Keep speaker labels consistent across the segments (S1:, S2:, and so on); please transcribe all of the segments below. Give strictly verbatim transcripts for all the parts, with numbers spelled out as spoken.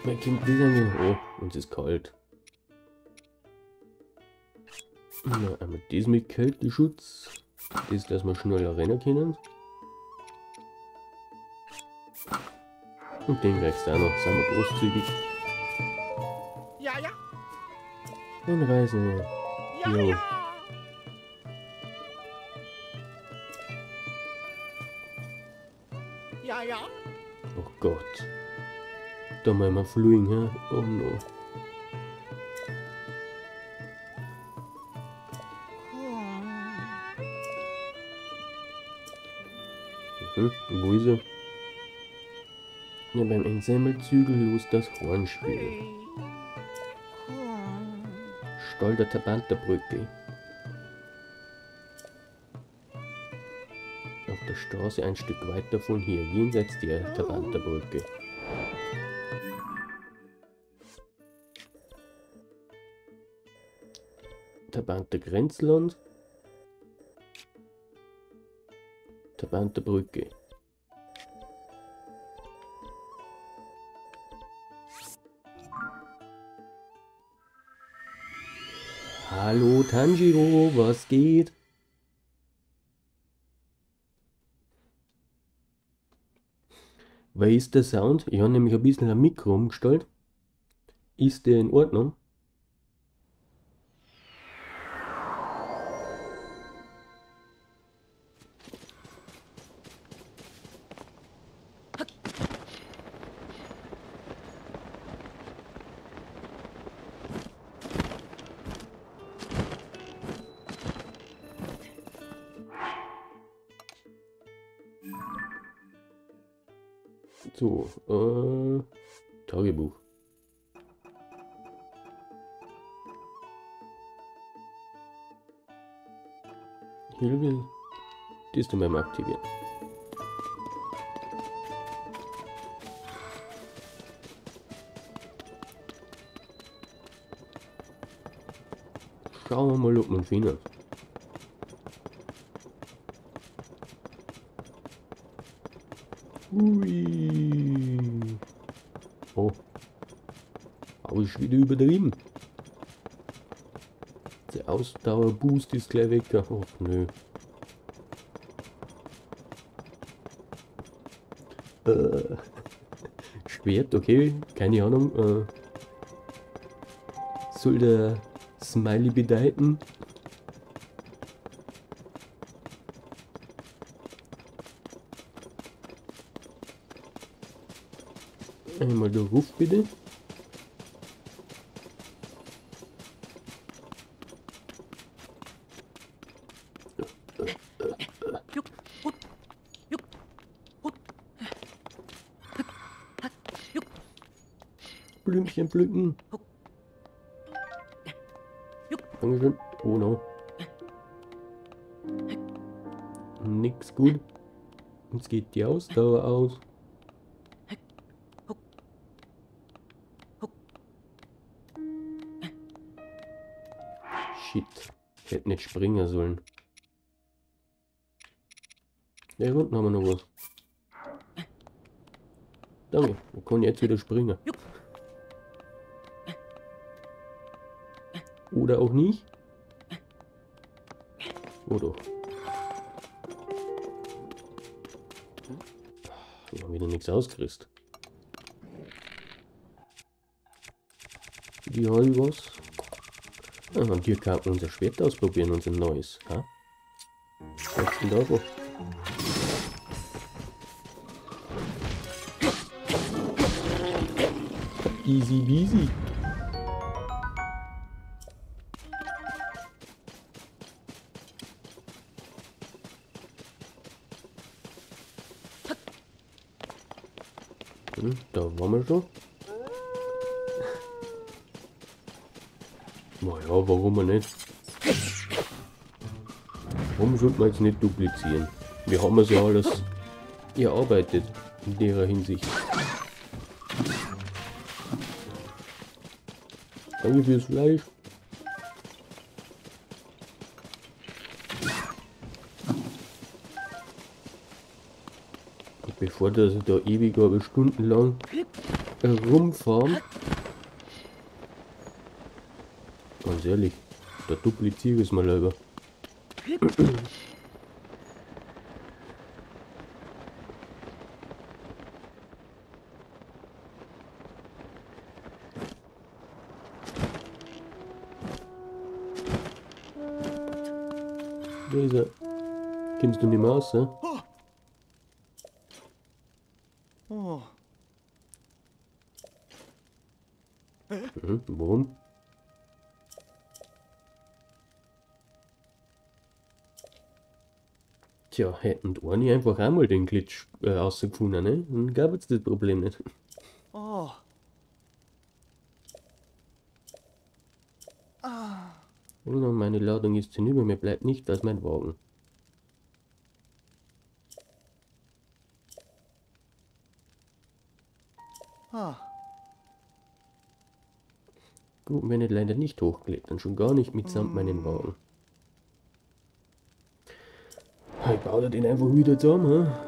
S1: Mein Kind will sagen, oh, uns ist kalt. Na, einmal das mit Kälteschutz. Das, dass wir schneller rennen können. Und den kriegst du auch noch, sind wir großzügig.
S2: Ja, ja.
S1: Hinreisen.
S2: Ja,
S1: Jo.
S2: ja. Ja, ja.
S1: Oh Gott. Da müssen wir fliegen, hä? Oh no. Mhm, wo ist er? Ja, beim Einsammelzügel los das Hornspiel. Stall der Tabanterbrücke. Auf der Straße ein Stück weiter von hier, jenseits der Tabanterbrücke. Tabanter Grenzland. Tabanterbrücke. Hallo Tanjiro, was geht? Wer ist der Sound? Ich habe nämlich ein bisschen ein Mikro umgestellt. Ist der in Ordnung? So, äh, Tagebuch. Hilfe, das tun wir mal aktivieren. Schauen wir mal, ob man findet. Ui. Oh. Habe ich wieder übertrieben. Der Ausdauerboost ist gleich weg. Oh nö. Äh. Schwert, okay. Keine Ahnung. Äh. Soll der Smiley bedeuten? Einmal der Ruf bitte. Blümchen pflücken. Dankeschön. Oh no. Nix gut. Uns geht die Ausdauer aus. Shit. Ich hätte nicht springen sollen. Ja, hier unten haben wir noch was. Danke. Wir können jetzt wieder springen. Oder auch nicht. Oder? Wir haben wieder nichts ausgerüstet. Die haben was. Ah, und hier kann man unser Schwert ausprobieren, unser neues. Ha? Was ist denn da so? Easy peasy. Hm, da waren wir schon. Naja, warum nicht? Warum sollte man jetzt nicht duplizieren? Wir haben es ja alles erarbeitet in der Hinsicht. Danke fürs Fleisch. Und bevor das da ewig aber stundenlang rumfahren. Ganz ehrlich, da dupliziere ich es mal lieber. Da ist er. Kommst du nicht mehr raus, ne?
S2: Oh.
S1: Mhm, warum? Tja, hätten die eine einfach einmal den Glitch äh, rausgefunden, ne? Dann gab es das Problem nicht.
S2: Oh. Ah.
S1: Oh, meine Ladung ist hinüber, mir bleibt nicht als mein Wagen.
S2: Ah.
S1: Gut, wenn ich leider nicht hochklettern, schon gar nicht mitsamt meinen Wagen. Ich baue den einfach wieder zusammen, hä?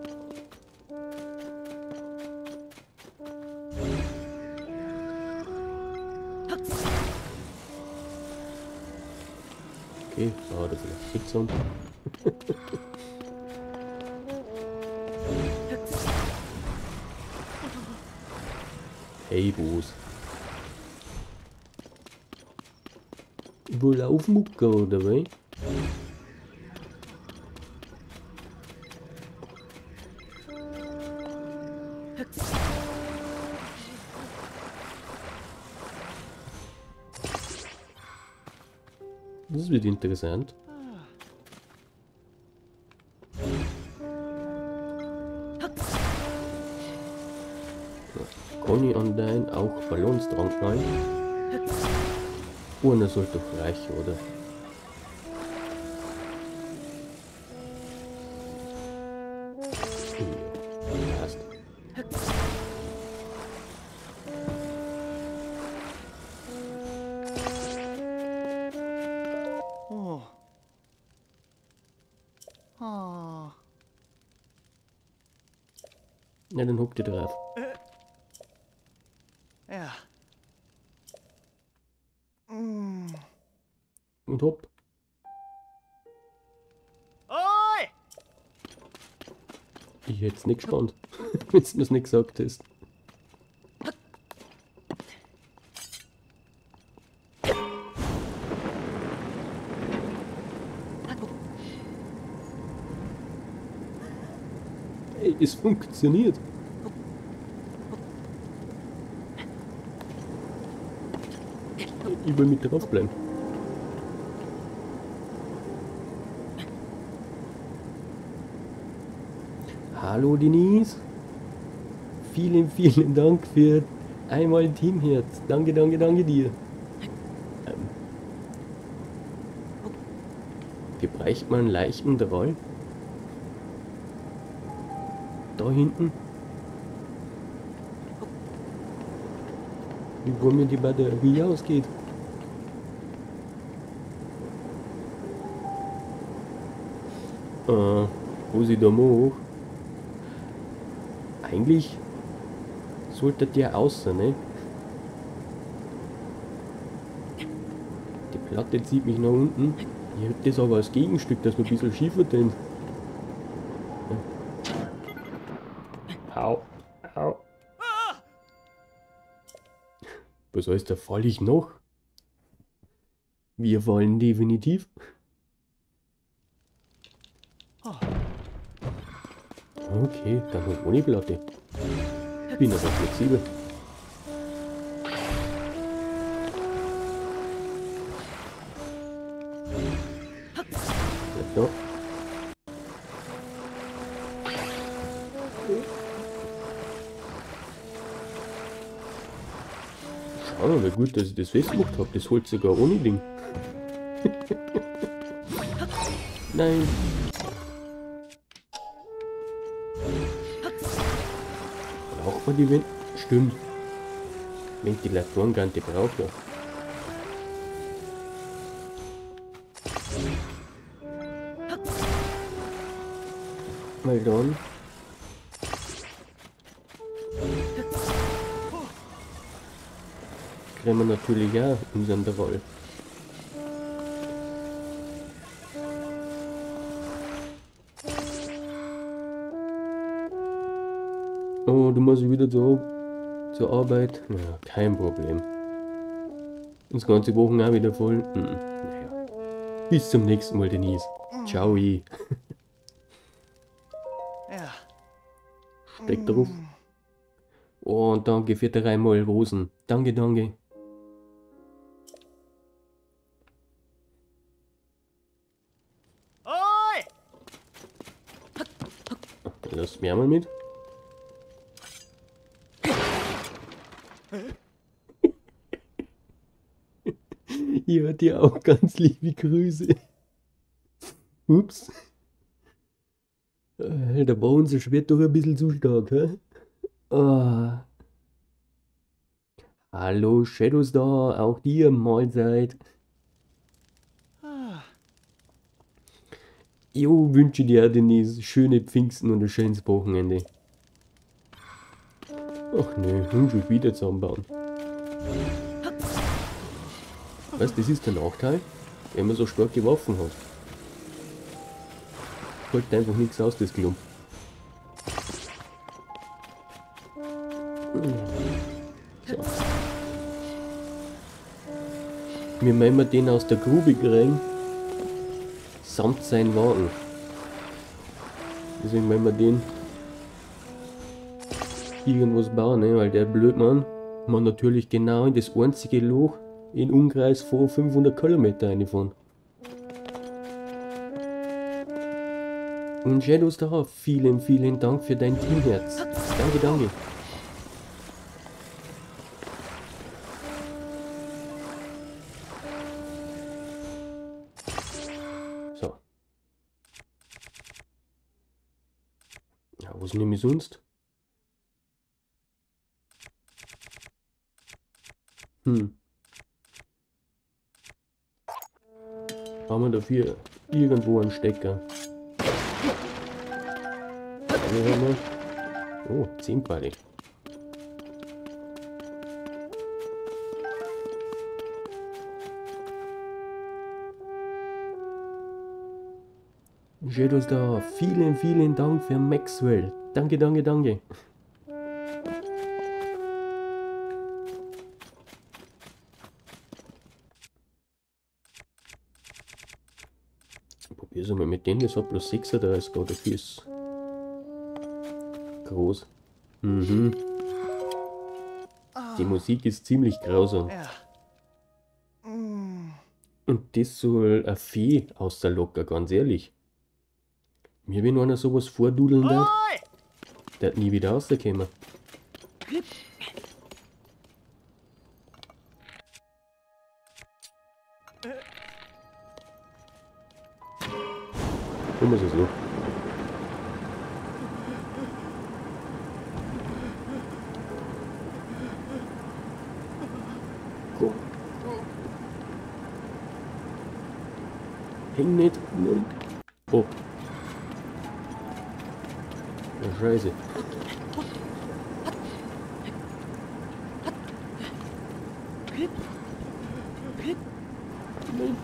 S1: Okay, baue das vielleicht nicht zusammen. Hey, Boos. Wo Laufmucke oder was? Das wird interessant. Kann ich an dein auch Ballons dran knallen? Einer sollte doch reichen, oder? Ja, passt.
S2: Oh. Ah.
S1: Na, dann hockt ihr drauf.
S2: Ja. Mm.
S1: Und hopp.
S2: Oi!
S1: Ich hätte es nicht gespannt, wenn du es nicht gesagt hast. Hey, es funktioniert. Ich will mit drauf bleiben. Hallo Denise. Vielen, vielen Dank für einmal Teamherz. Danke, danke, danke dir. Ähm, Gebräucht man einen leichten Drall? Da hinten? Wie wo mir die Batterie ausgeht. Äh, wo sie da mal hoch? Eigentlich sollte der außer, ne? Die Platte zieht mich nach unten. Ich hab das aber als Gegenstück, dass man ein bisschen schiefer denn. Au, au. Was heißt, da falle ich noch? Wir fallen definitiv. Okay, dann halt ohne Platte. Bin aber flexibel. Ja. Schau mal, wie gut, dass ich das festgemacht habe. Das holt sogar ohne Ding. Nein. Braucht man die Vent... Stimmt. Ventilatoren, die braucht er. Mal dann. kriegen wir natürlich auch unseren Droll. Oh, du musst wieder zur, zur Arbeit. Ja, kein Problem. Das ganze Wochen auch wieder voll. Hm, naja. Bis zum nächsten Mal, Denise. Ciao.
S2: Ja.
S1: Steck drauf. Oh, und danke für dreimal Rosen. Danke, danke.
S2: Oi!
S1: Lass mich einmal mit. Ja, dir auch ganz liebe Grüße. Ups. Äh, da war unser Schwert doch ein bisschen zu stark, hä? Oh. Hallo, Shadows da, auch dir Mahlzeit.
S2: Ah.
S1: Jo, wünsche dir, Denise, schöne Pfingsten und ein schönes Wochenende. Ach ne, nun schon wieder zusammenbauen. Was, das ist der Nachteil, wenn man so starke Waffen hat. Holt einfach nichts aus, das Klump. So. Wir meinen den aus der Grube kriegen, samt seinen Wagen. Deswegen meinen wir den irgendwas bauen, ne? Weil der Blödmann man natürlich genau in das einzige Loch in Umkreis von fünfhundert Kilometer reinfahren. Und Shadows da, vielen, vielen Dank für dein Teamherz. Danke, danke. So. Ja, was nehme ich sonst? Hm. Haben wir dafür irgendwo einen Stecker? Hier haben wir. Oh, zehn Pfeile. Shadows da, vielen, vielen Dank für Maxwell. Danke, danke, danke. Probier's mal mit denen, das hat bloß sechsunddreißig Grad, dafür ist groß. Mhm. Die Musik ist ziemlich grausam.
S2: Ja. Mm.
S1: Und das soll eine Fee aus der Locker, ganz ehrlich. Mir, wenn einer sowas vordudeln darf,
S2: Oi!
S1: der hat nie wieder rausgekommen. Tun wir es so. Komm. Häng nicht. Nein. Oh. Ja, scheiße. Nein.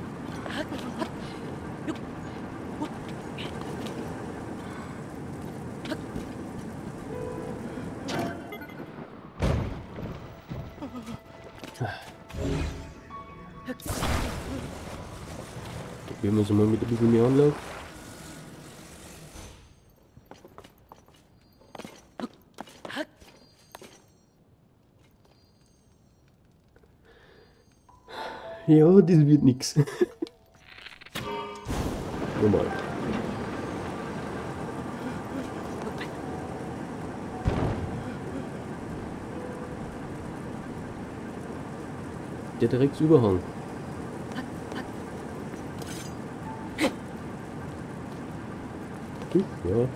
S1: Probieren wir es mal mit ein bisschen mehr Anlauf. Ja, das wird nix. Normal. Der direkt Überhang. Ja.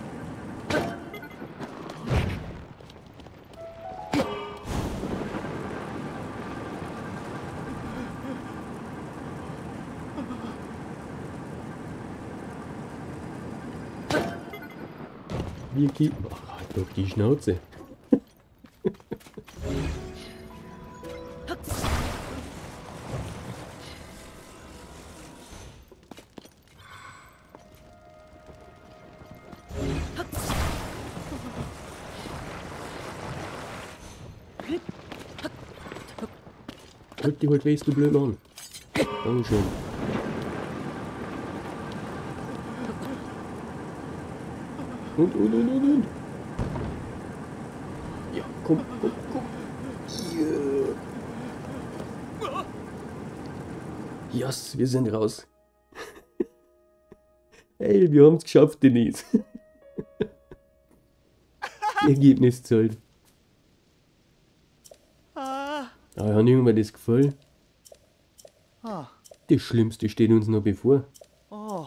S1: Wir gehen. Ach, halt doch die Schnauze. Halt dich halt fest, du blöd an. Dankeschön. Und, und, und, und, und. Ja, komm, komm, komm. Yeah. Yes, wir sind raus. Hey, wir haben es geschafft, Denise. Ergebnis zahlt.
S2: Ah.
S1: Aber hat irgendwann das gefallen?
S2: Ah.
S1: Das Schlimmste steht uns noch bevor.
S2: Oh.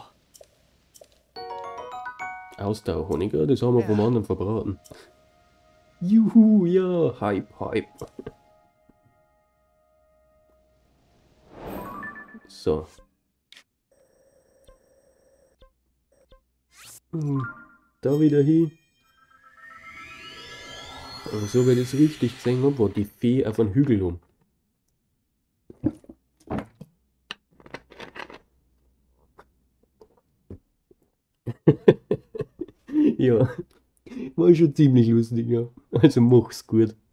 S1: Ausdauerhonig, ja, das haben wir
S2: Ja.
S1: vom anderen verbraten. Juhu, ja, Hype, Hype. So. Hm, da wieder hin. Und so wie ich das richtig gesehen habe, war die Fee auf einem Hügel um. Ja, war schon ziemlich lustig, ja. Also mach's gut.